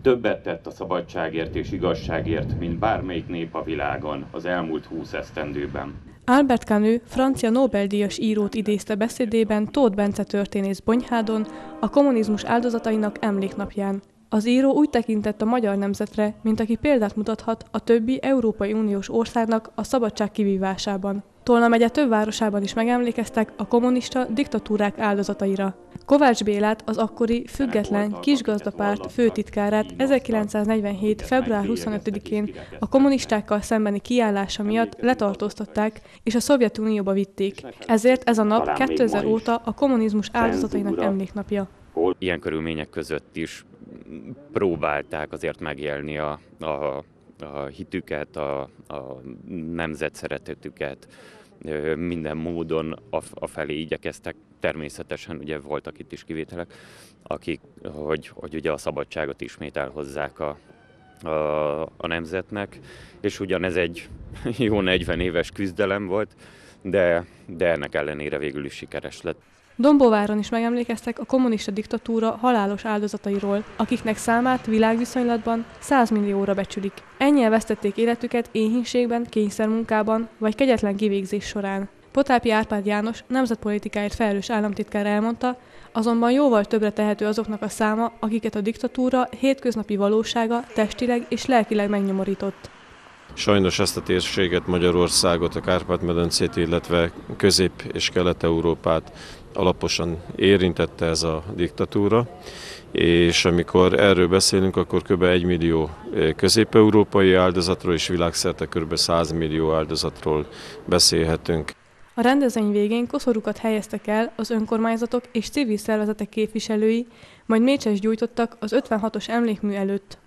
többet tett a szabadságért és igazságért, mint bármelyik nép a világon az elmúlt 20 esztendőben. Albert Camus, francia Nobel-díjas írót idézte beszédében Tóth Bence történész Bonyhádon a kommunizmus áldozatainak emléknapján. Az író úgy tekintett a magyar nemzetre, mint aki példát mutathat a többi Európai Uniós országnak a szabadság kivívásában. Tolna megye több városában is megemlékeztek a kommunista diktatúrák áldozataira. Kovács Bélát, az akkori független kisgazdapárt főtitkárát 1947. február 25-én a kommunistákkal szembeni kiállása miatt letartóztatták és a Szovjetunióba vitték. Ezért ez a nap 2000 óta a kommunizmus áldozatainak emléknapja. Ilyen körülmények között is próbálták azért megélni a hitüket, a nemzetszeretetüket, minden módon afelé igyekeztek. Természetesen ugye voltak itt is kivételek, akik, hogy ugye a szabadságot ismét elhozzák a nemzetnek, és ugyan ez egy jó 40 éves küzdelem volt, de ennek ellenére végül is sikeres lett. Dombóváron is megemlékeztek a kommunista diktatúra halálos áldozatairól, akiknek számát világviszonylatban 100 millióra becsülik. Ennyien vesztették életüket éhínségben, kényszermunkában vagy kegyetlen kivégzés során. Potápi Árpád János, nemzetpolitikáért felelős államtitkár elmondta, azonban jóval többre tehető azoknak a száma, akiket a diktatúra hétköznapi valósága testileg és lelkileg megnyomorított. Sajnos ezt a térséget, Magyarországot, a Kárpát-medencét, illetve Közép- és Kelet-Európát alaposan érintette ez a diktatúra, és amikor erről beszélünk, akkor kb. 1 millió közép-európai áldozatról és világszerte kb. 100 millió áldozatról beszélhetünk. A rendezvény végén koszorúkat helyeztek el az önkormányzatok és civil szervezetek képviselői, majd mécses gyújtottak az 56-os emlékmű előtt.